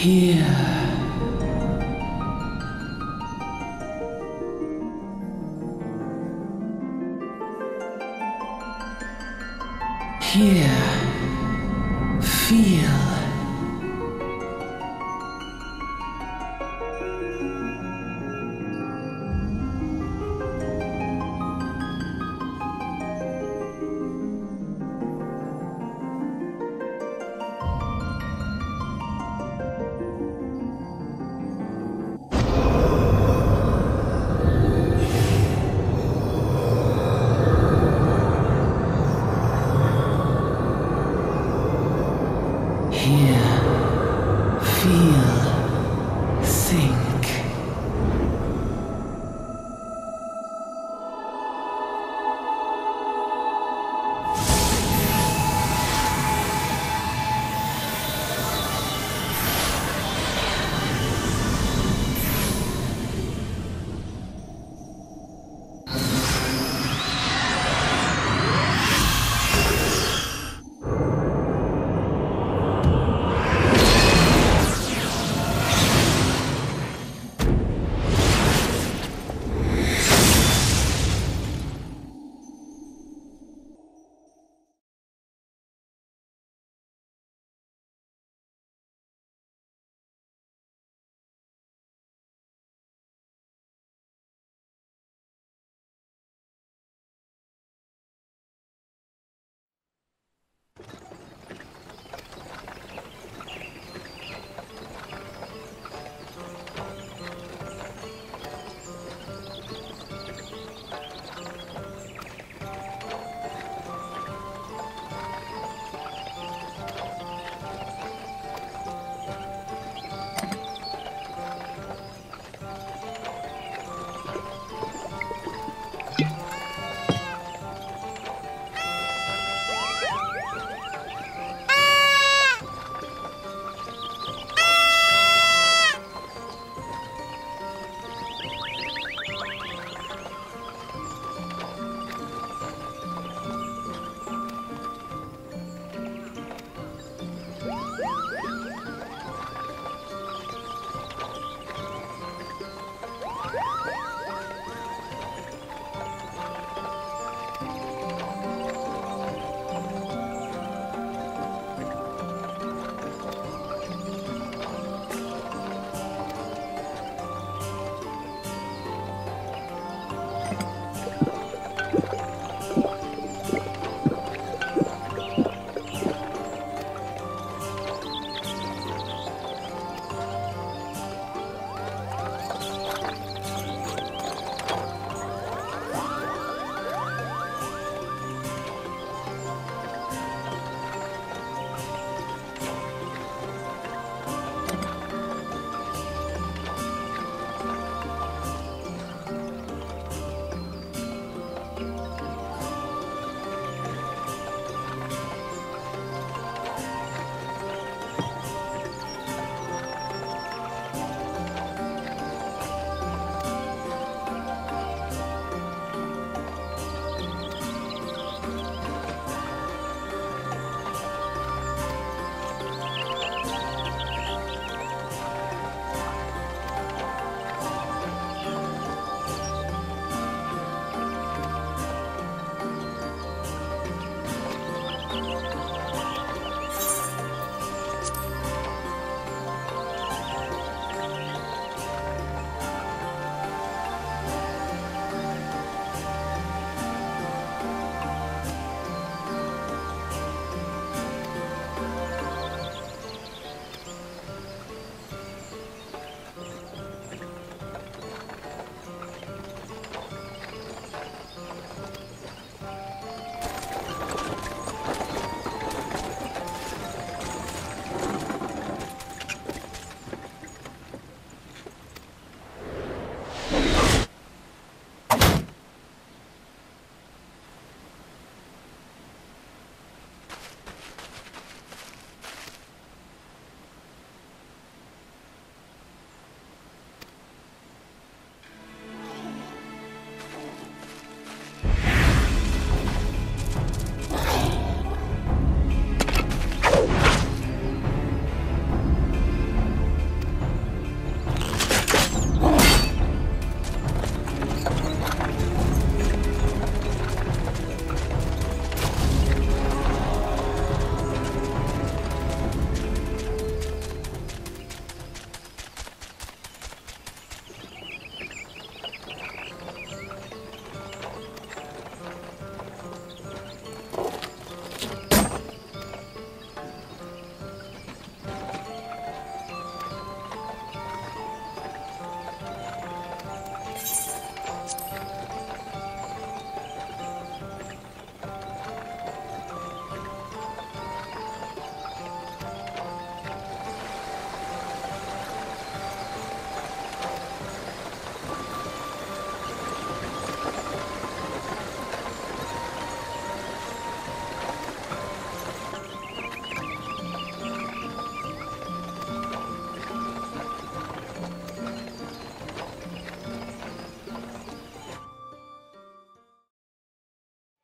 Here. Here. Feel. Here, feel, think.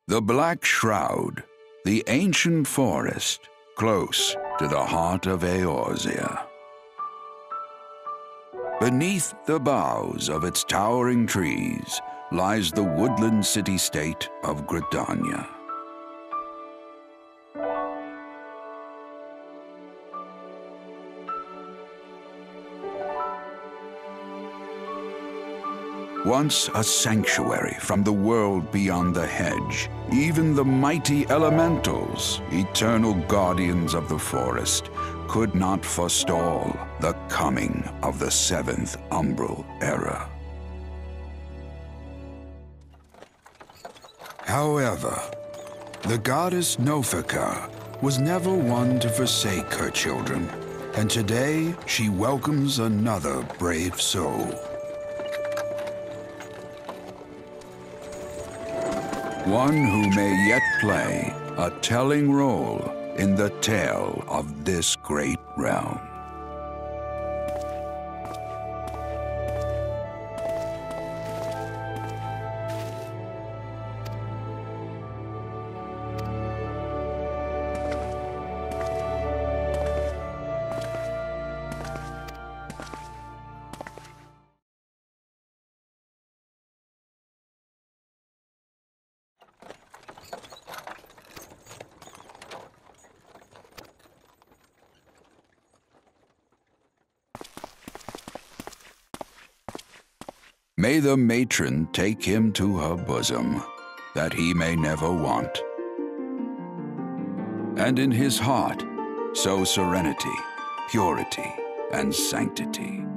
The Black Shroud, the ancient forest, close to the heart of Eorzea. Beneath the boughs of its towering trees lies the woodland city-state of Gridania. Once a sanctuary from the world beyond the hedge, even the mighty elementals, eternal guardians of the forest, could not forestall the coming of the seventh Umbral Era. However, the goddess Nofika was never one to forsake her children, and today she welcomes another brave soul. One who may yet play a telling role in the tale of this great realm. May the matron take him to her bosom, that he may never want. And in his heart sow serenity, purity, and sanctity.